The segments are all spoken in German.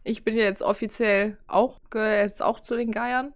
Ich bin ja jetzt offiziell auch, gehöre jetzt auch zu den Geiern.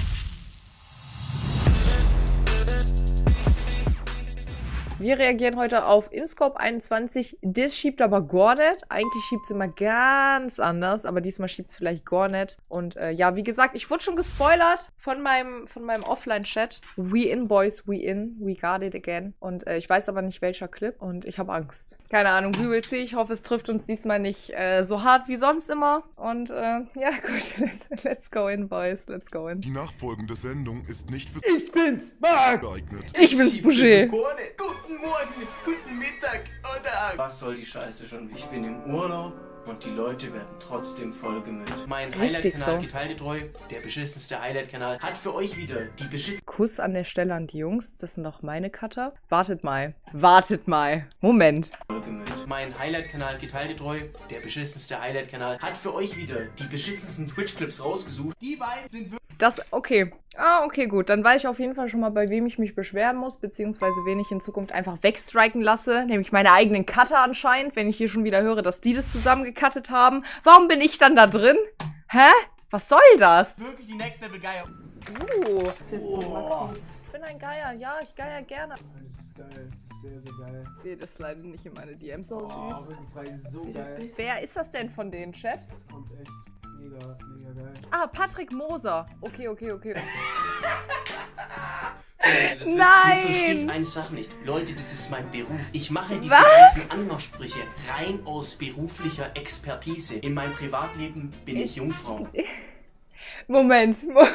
Wir reagieren heute auf InScope 21. Das schiebt aber gar nicht. Eigentlich schiebt es immer ganz anders, aber diesmal schiebt es vielleicht gar nicht. Und ja, wie gesagt, ich wurde schon gespoilert von meinem Offline-Chat. We in, boys, we in. We got it again. Und ich weiß aber nicht, welcher Clip. Und ich habe Angst. Keine Ahnung, we will see. Ich hoffe, es trifft uns diesmal nicht so hart wie sonst immer. Und ja, gut. Let's go in, boys. Let's go in. Die nachfolgende Sendung ist nicht für... Ich bin's, Marc! ...geeignet. Ich bin's, Boucher. Guten Morgen, guten Mittag oder... Was soll die Scheiße schon? Ich bin im Urlaub und die Leute werden trotzdem vollgemüllt. Mein Richtig Highlight-Kanal so. Geteiletreu, der beschissenste Highlight-Kanal, hat für euch wieder die beschissenste... Kuss an der Stelle an die Jungs. Das sind doch meine Cutter. Wartet mal. Wartet mal. Moment. Vollgemüllt. Mein Highlight-Kanal Geteiletreu, der beschissenste Highlight-Kanal, hat für euch wieder die beschissensten Twitch-Clips rausgesucht. Die beiden sind wirklich... Das, okay. Ah, okay, gut. Dann weiß ich auf jeden Fall schon mal, bei wem ich mich beschweren muss, beziehungsweise wen ich in Zukunft einfach wegstriken lasse. Nämlich meine eigenen Cutter anscheinend, wenn ich hier schon wieder höre, dass die das zusammen gecuttet haben. Warum bin ich dann da drin? Hä? Was soll das? Wirklich die Next Level Geier. Das ist jetzt so Maxi. Ich bin ein Geier. Ja, ich geier gerne. Das ist geil, das ist sehr, sehr geil. Nee, das leidet nicht in meine DMs. So Oh, süß. wirklich frei, so geil. Wer ist das denn von denen, Chat? Das kommt echt mega, mega geil. Ah, Patrick Moser. Okay. Ihr versteht eine Sache nicht. Leute, das ist mein Beruf. Ich mache diese ganzen Anmachsprüche rein aus beruflicher Expertise. In meinem Privatleben bin ich Jungfrau. Moment.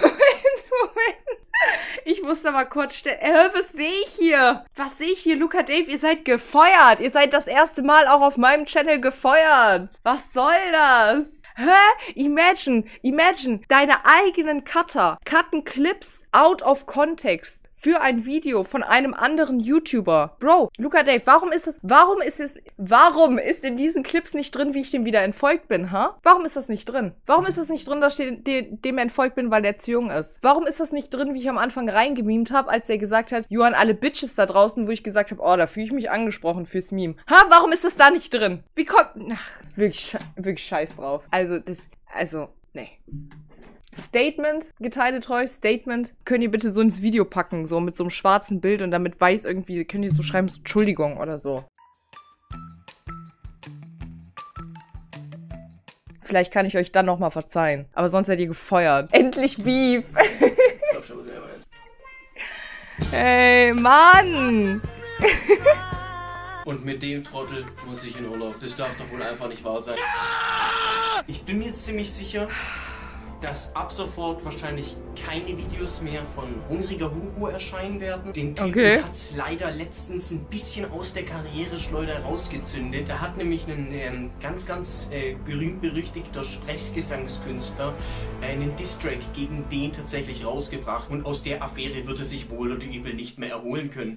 Ich muss da mal kurz stellen. Was sehe ich hier? Was sehe ich hier? Luca Dave, ihr seid gefeuert. Ihr seid das erste Mal auch auf meinem Channel gefeuert. Was soll das? Hä? Imagine, deine eigenen Cutter cutten Clips out of context für ein Video von einem anderen YouTuber. Bro, Luca Dave, warum ist in diesen Clips nicht drin, wie ich dem wieder entfolgt bin, ha? Warum ist das nicht drin? Warum ist das nicht drin, dass ich dem entfolgt bin, weil der zu jung ist? Warum ist das nicht drin, wie ich am Anfang reingemimt habe, als der gesagt hat, Johann, alle Bitches da draußen, wo ich gesagt habe, oh, da fühle ich mich angesprochen fürs Meme. Ha? Warum ist das da nicht drin? Wie kommt... Ach, wirklich scheiß drauf. Nee. Statement, geteiletreu, Statement. Könnt ihr bitte so ins Video packen, so mit so einem schwarzen Bild und damit weiß irgendwie, könnt ihr so schreiben, so Entschuldigung oder so. Vielleicht kann ich euch dann nochmal verzeihen. Aber sonst seid ihr gefeuert. Endlich Beef. Ich glaub schon, was er meint. Hey, Mann. Und mit dem Trottel muss ich in Urlaub. Das darf doch wohl einfach nicht wahr sein. Ich bin mir ziemlich sicher, dass ab sofort wahrscheinlich keine Videos mehr von Hungriger Hugo erscheinen werden. Den Typen hat's leider letztens ein bisschen aus der Karriereschleuder rausgezündet. Da hat nämlich ein ganz berühmt-berüchtigter Sprechgesangskünstler einen Distrack gegen den tatsächlich rausgebracht. Und aus der Affäre wird er sich wohl oder übel nicht mehr erholen können.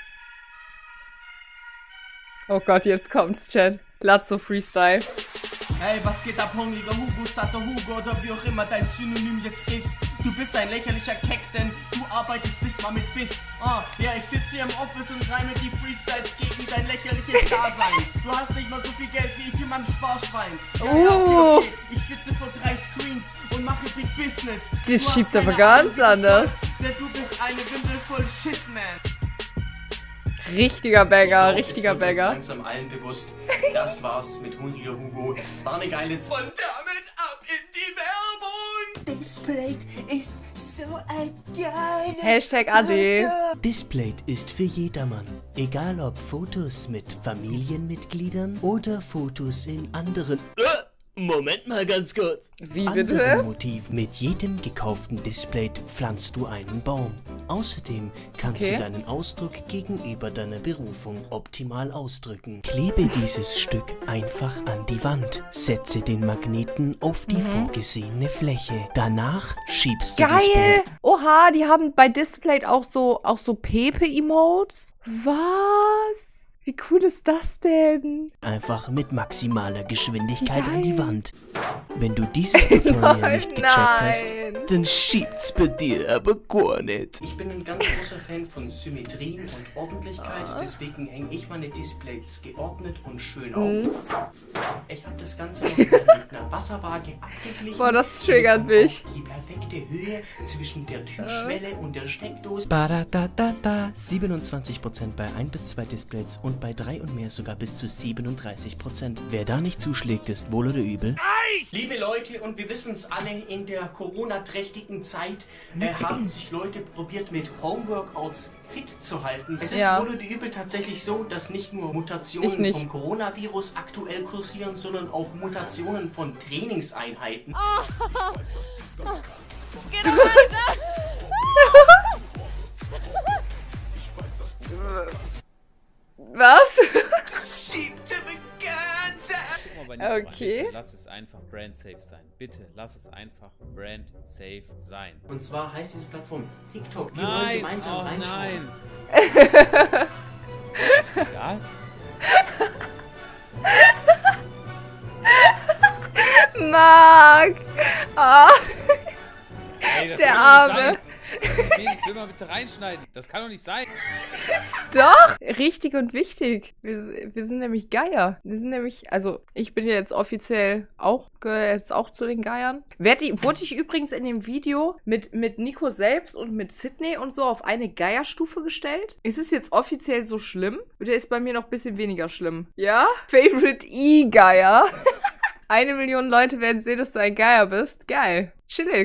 Oh Gott, jetzt kommt's, Chat. Lazzo Freestyle. Hey, was geht ab, hungriger Hugo, Sato Hugo oder wie auch immer dein Synonym jetzt ist. Du bist ein lächerlicher Keck, denn du arbeitest nicht mal mit Biss. Ja, ich sitze hier im Office und reime die Freestyles gegen dein lächerliches Dasein. Du hast nicht mal so viel Geld wie ich in meinem Sparschwein. Ja, okay. Ich sitze vor 3 Screens und mache Big Business. Das schiebt aber ganz anders. Denn du bist eine Windel voll Schiss, man. Richtiger Bagger, richtiger Bagger. Langsam allen bewusst, das war's mit Hungriger Hugo. War eine geile Zeit. Und damit ab in die Werbung! Displayed ist so ein geiles Hashtag AD. Displayed ist für jedermann. Egal ob Fotos mit Familienmitgliedern oder Fotos in anderen... Moment mal ganz kurz. Wie Anderen bitte? Motiv. Mit jedem gekauften Display pflanzt du einen Baum. Außerdem kannst du deinen Ausdruck gegenüber deiner Berufung optimal ausdrücken. Klebe dieses Stück einfach an die Wand. Setze den Magneten auf die vorgesehene Fläche. Danach schiebst du das Geil! Bild. Oha, die haben bei Displayed auch so Pepe-Emotes. Was? Wie cool ist das denn? Einfach mit maximaler Geschwindigkeit an die Wand. Wenn du dieses Tutorial nicht gecheckt hast, dann schiebt's bei dir aber gar nicht. Ich bin ein ganz großer Fan von Symmetrien und Ordentlichkeit, deswegen hänge ich meine Displays geordnet und schön auf. Ich habe das Ganze noch mit einer Wasserwaage abgeglichen. Boah, das triggert mich. Die perfekte Höhe zwischen der Türschwelle und der Steckdose. 27% bei 1 bis 2 Displays und bei 3 und mehr sogar bis zu 37%. Wer da nicht zuschlägt, ist wohl oder übel. Liebe Leute, und wir wissen es alle, in der Corona-trächtigen Zeit haben sich Leute probiert, mit Homeworkouts fit zu halten. Es ist wohl oder übel tatsächlich so, dass nicht nur Mutationen vom Coronavirus aktuell kursieren, sondern auch Mutationen von Trainingseinheiten. Geh doch weiter! Was? Siebte Bekannte! Okay. Bitte lass es einfach brand safe sein. Bitte lass es einfach brand safe sein. Und zwar heißt diese Plattform TikTok. Wir wollen Nein, gemeinsam oh reinschauen. nein. Ist das egal? Marc! Ah, Ey, das der kann doch Arme. nicht sein. Felix, will mal bitte reinschneiden. Das kann doch nicht sein. Doch! Richtig und wichtig. Wir sind nämlich Geier. Wir sind nämlich, also ich bin ja jetzt offiziell gehöre jetzt auch zu den Geiern. Wurde ich übrigens in dem Video mit Nico selbst und mit Sydney und so auf eine Geierstufe gestellt? Ist es jetzt offiziell so schlimm? Oder ist bei mir noch ein bisschen weniger schlimm? Ja? Favorite E-Geier. 1 Million Leute werden sehen, dass du ein Geier bist. Geil. Chillig.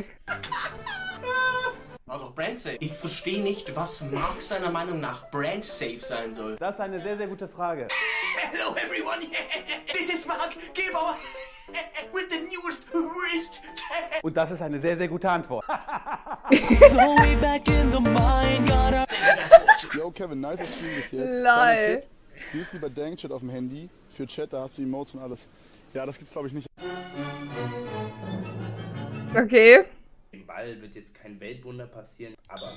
Also brand safe. Ich verstehe nicht, was Mark seiner Meinung nach brand safe sein soll. Das ist eine sehr, sehr gute Frage. Hello everyone, this is Mark Gebauer with the newest wrist. Und das ist eine sehr, sehr gute Antwort. Yo, Kevin, nice Stream bis jetzt. Lol. Hier ist lieber Dankchat auf dem Handy. Für Chat, da hast du Emotes und alles. Ja, das gibt's glaube ich nicht. Okay. Im Ball wird jetzt kein Weltwunder passieren, aber...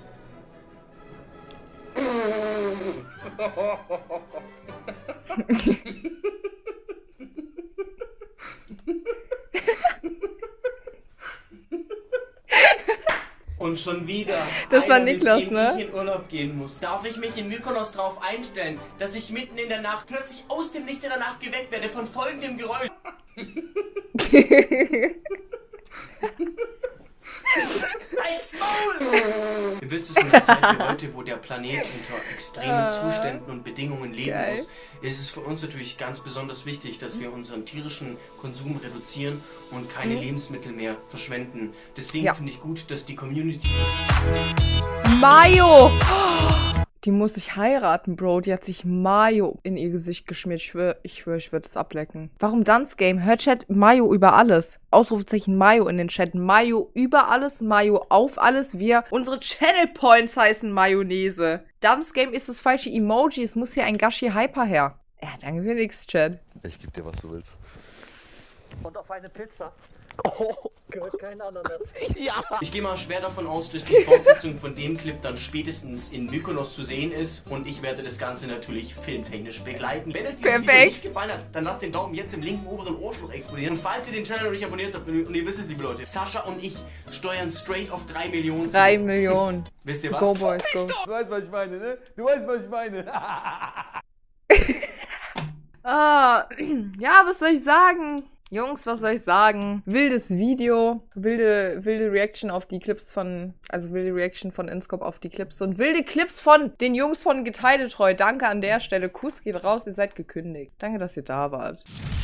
Und schon wieder. Das war einer, Niklas, mit dem ne? ich in Urlaub gehen muss. Darf ich mich in Mykonos drauf einstellen, dass ich mitten in der Nacht plötzlich aus dem Nichts in der Nacht geweckt werde von folgendem Geräusch? Halt's Maul! Ihr wisst es, in der Zeit wie heute, wo der Planet unter extremen Zuständen und Bedingungen leben muss, ist es für uns natürlich ganz besonders wichtig, dass wir unseren tierischen Konsum reduzieren und keine Lebensmittel mehr verschwenden. Deswegen finde ich gut, dass die Community... Mayo! Die muss ich heiraten, Bro. Die hat sich Mayo in ihr Gesicht geschmiert. Ich schwöre, ich würde es ablecken. Warum Dance Game? Hört Chat Mayo über alles. Ausrufezeichen Mayo in den Chat. Mayo über alles, Mayo auf alles. Unsere Channel Points heißen Mayonnaise. Dance Game ist das falsche Emoji. Es muss hier ein Gashi Hyper her. Ja, danke für nix, Chat. Ich geb dir, was du willst. Und auf eine Pizza. Oh, Gehört kein Ananas. ja! Ich gehe mal schwer davon aus, dass die Fortsetzung von dem Clip dann spätestens in Mykonos zu sehen ist und ich werde das Ganze natürlich filmtechnisch begleiten. Wenn euch dieses Video nicht gefallen hat, dann lasst den Daumen jetzt im linken oberen Ohrschluch explodieren. Und falls ihr den Channel noch nicht abonniert habt und ihr wisst es, liebe Leute, Sascha und ich steuern straight auf 3 Millionen. 3 Millionen. Wisst ihr was? Go, Boys, go. Du weißt, was ich meine, ne? Du weißt, was ich meine. Ja, was soll ich sagen? Jungs, was soll ich sagen? Wildes Video, wilde Reaction auf die Clips von, also wilde Reaction von InScope auf die Clips und wilde Clips von den Jungs von Geteidetreu. Danke an der Stelle. Kuss geht raus, ihr seid gekündigt. Danke, dass ihr da wart.